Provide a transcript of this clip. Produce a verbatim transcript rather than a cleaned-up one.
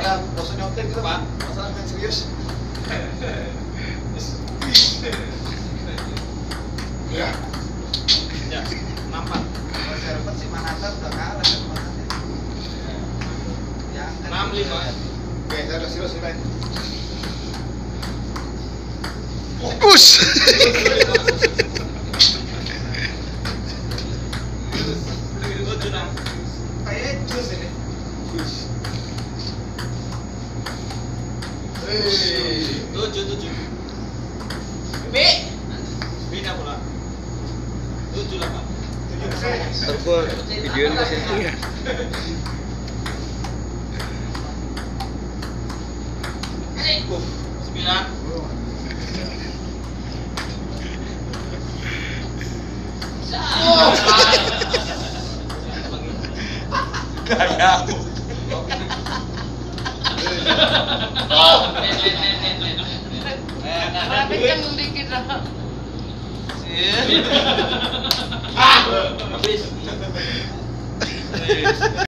masalah bosan nyontek gitu pak, masalah main serius. Ya. Ya, nampak. Kalau server si Manata udah kalah kan kemarin. Ya, enam lima. Oke, saya udah serius main. Us. Tujuh enam. Kayak jus ini. Jus. Tujuh tujuh. B. Bina pula. Tujuh delapan. Tujuh persen. Aku videoin ke situ ya. Sembilan. Kayak Kenceng dikit lah. Habis.